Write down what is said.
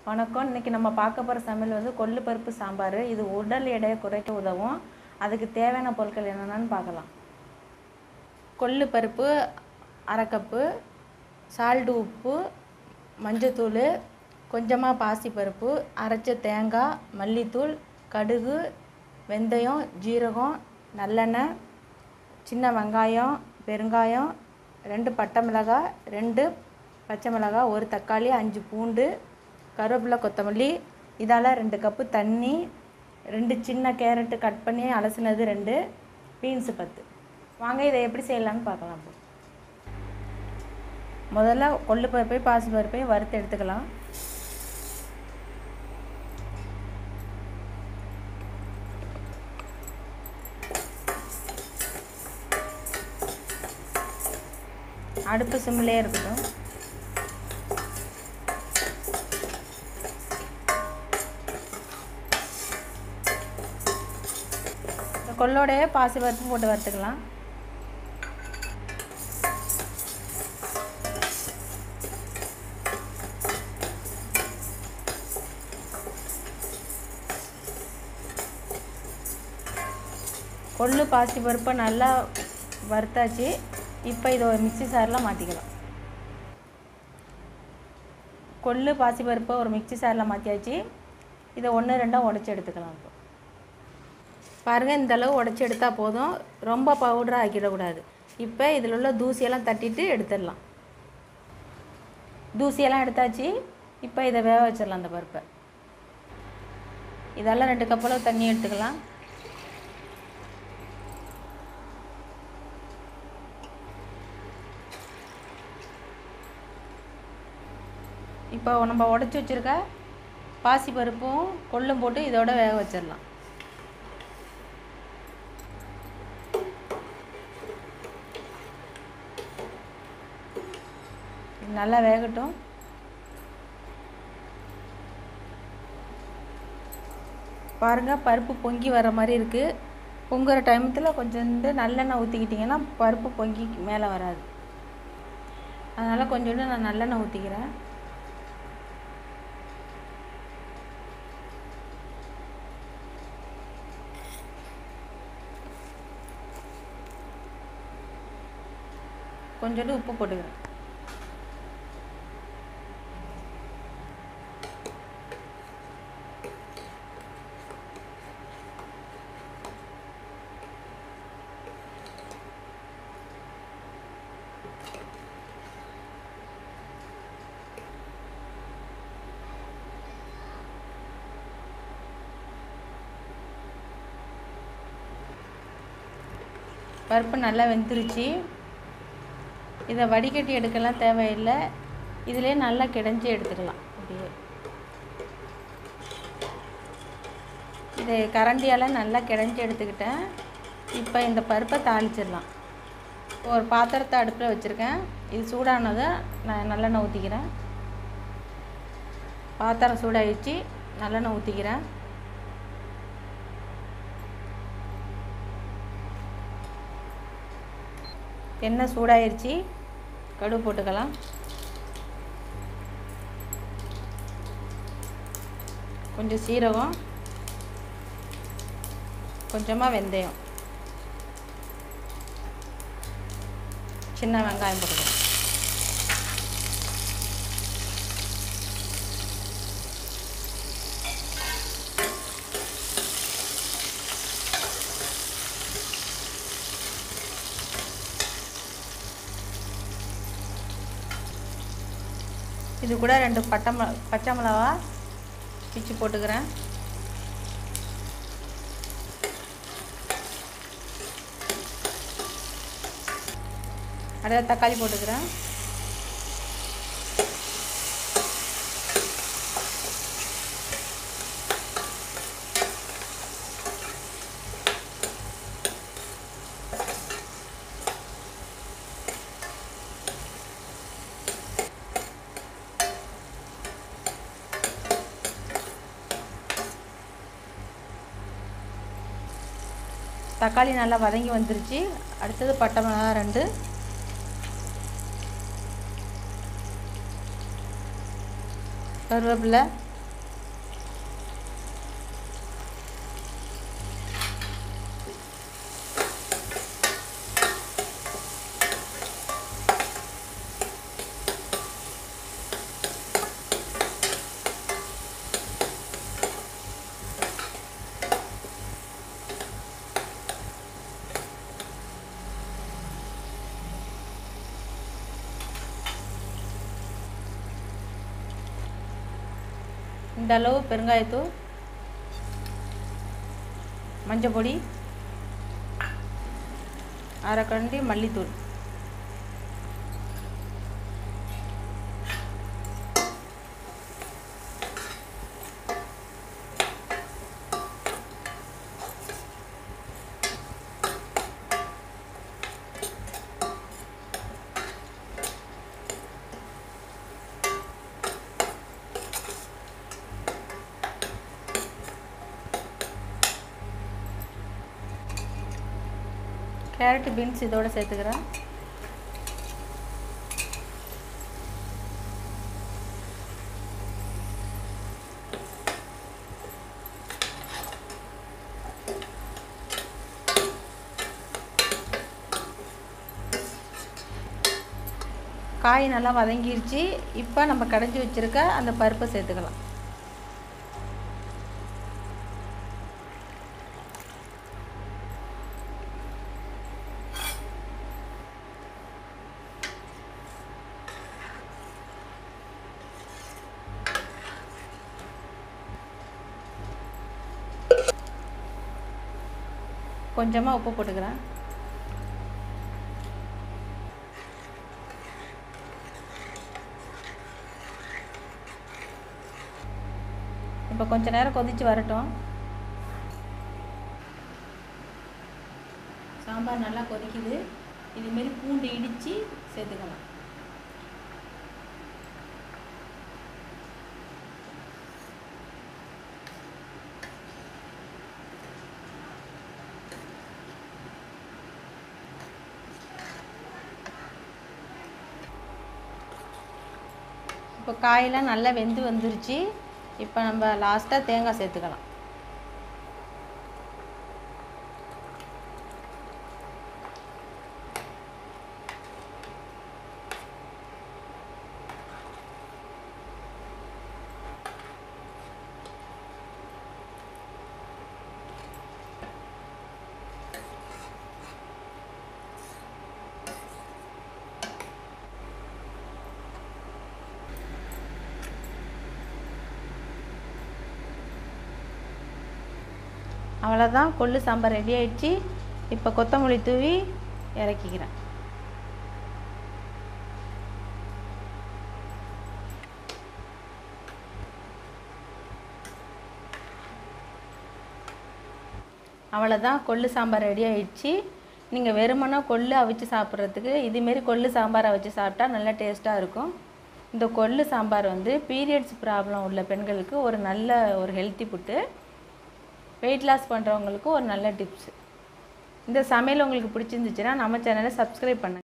வணக்கம். இன்றைக்கி நம்ம பார்க்க போகிற சமையல் வந்து கொள்ளு பருப்பு சாம்பார். இது உடல் எடையை குறைக்க உதவும். அதுக்கு தேவையான பொருட்கள் என்னென்னு பார்க்கலாம். கொள்ளு பருப்பு அரை கப்பு, சால்ட் உப்பு, மஞ்சத்தூள், கொஞ்சமாக பாசிப்பருப்பு, அரைச்ச தேங்காய், மல்லித்தூள், கடுகு, வெந்தயம், ஜீரகம், நல்லெண்ணெய், சின்ன வெங்காயம், பெருங்காயம், 2 பட்டை மிளகாய், 2 பச்சை மிளகாய், 1 தக்காளி, 5 பூண்டு, கருவேப்பிலை, கொத்தமல்லி, இதால் 2 கப்பு தண்ணி, 2 சின்ன கேரட்டு கட் பண்ணி அலசினது 2, பீன்ஸு 10. வாங்க இதை எப்படி செய்யலான்னு பார்க்கலாம். முதல்ல கொள்ளு பருப்பையும் பாசி பருப்பையும் வறுத்து எடுத்துக்கலாம். அடுப்பு சிம்மிலே இருக்கட்டும். கொள்ளோடைய பாசி பருப்பு போட்டு வறுத்துக்கலாம். கொள்ளு பாசி பருப்பை நல்லா வறுத்தாச்சு. இப்போ இதை ஒரு மிக்சி சாரில் மாற்றிக்கலாம். கொள்ளு பாசி பருப்பை ஒரு மிக்சி சாரில் மாற்றியாச்சு. இதை 1-2 உடச்சி எடுத்துக்கலாம். இப்போ பாருங்கள், இந்தளவு உடச்சி எடுத்தால் போதும், ரொம்ப பவுடராக ஆக்கிடக்கூடாது. இப்போ இதில் உள்ள தூசியெல்லாம் தட்டிட்டு எடுத்துடலாம். தூசியெல்லாம் எடுத்தாச்சு. இப்போ இதை வேக வச்சிடலாம். அந்த பருப்பை இதெல்லாம் 2 கப்பளவு தண்ணி எடுத்துக்கலாம். இப்போ நம்ம உடச்சி வச்சுருக்க பாசி பருப்பும் கொள்ளும் போட்டு இதோட வேக வச்சிடலாம். நல்லா வேகட்டும். பாருங்கள், பருப்பு பொங்கி வர மாதிரி இருக்குது. பொங்குற டைமத்தில் கொஞ்சோண்டு நல்லெண்ணெய் ஊற்றிக்கிட்டிங்கன்னா பருப்பு பொங்கி மேலே வராது. அதனால் கொஞ்சோண்டு நான் நல்லெண்ணெய் ஊற்றிக்கிறேன். கொஞ்சோண்டு உப்பு போட்டுக்கிறேன். பருப்பு நல்லா வெந்துருச்சு. இதை வடிகட்டி எடுக்கலாம் தேவையில்லை. இதிலே நல்லா கிடஞ்சி எடுத்துக்கலாம். அப்படியே இதை கரண்டியால் நல்லா கிடஞ்சி எடுத்துக்கிட்டேன். இப்போ இந்த பருப்பை தாளிச்சிடலாம். ஒரு பாத்திரத்தை அடுப்பில் வச்சுருக்கேன். இது சூடானதை நான் நல்லெண்ணெய் ஊற்றிக்கிறேன். பாத்திரம் சூடாகிடுச்சு. நல்லெண்ணெய் ஊற்றிக்கிறேன். எண்ணெய் சூடாயிருச்சு. கடுகு போட்டுக்கலாம். கொஞ்சம் சீரகம், கொஞ்சமாக வெந்தயம், சின்ன வெங்காயம் போட்டுக்கலாம். இது கூட 2 பச்சை மிளகா பிச்சு போட்டுக்கிறேன். அதில் தக்காளி போட்டுக்கிறேன். தக்காளி நல்லா வதங்கி வந்துருச்சு. அடுத்தது பட்டை மிளகாய் 2, கருவேப்பிலை, இந்த அளவு பெருங்காயத்தூள், மஞ்சள் பொடி, அரை கரண்டி மல்லித்தூள். கேரட் பீன்ஸ் இதோட சேர்த்துக்கிறேன். காய் நல்லா வதங்கிருச்சு. இப்போ நம்ம கடைஞ்சி வச்சுருக்க அந்த பருப்பை சேர்த்துக்கலாம். கொஞ்சமாக உப்பு போட்டுக்கிறேன். இப்போ கொஞ்ச நேரம் கொதித்து வரட்டும். சாம்பார் நல்லா கொதிக்குது. இதுமாரி பூண்டு இடித்து சேர்த்துக்கலாம். இப்போ காயெல்லாம் நல்லா வெந்து வந்துருச்சு. இப்போ நம்ம லாஸ்ட்டாக தேங்காய் சேர்த்துக்கலாம். அவ்வளோதான், கொள்ளு சாம்பார் ரெடி ஆயிடுச்சு. இப்போ கொத்தமல்லி தூவி இறக்கிக்கிறேன். அவ்வளோதான், கொள்ளு சாம்பார் ரெடி ஆயிடுச்சு. நீங்கள் வெறுமனே கொள்ளு அவிச்சு சாப்பிட்றதுக்கு இதுமாரி கொள்ளு சாம்பாரை வச்சு சாப்பிட்டா நல்லா டேஸ்ட்டாக இருக்கும். இந்த கொள்ளு சாம்பார் வந்து பீரியட்ஸ் ப்ராப்ளம் உள்ள பெண்களுக்கு ஒரு நல்ல ஒரு ஹெல்த்தி ஃபுட்டு. வெயிட் லாஸ் பண்ணுறவங்களுக்கு ஒரு நல்ல டிப்ஸ். இந்த சமையல் உங்களுக்கு பிடிச்சிருந்துச்சுன்னா நம்ம சேனலை சப்ஸ்கிரைப் பண்ணுங்கள்.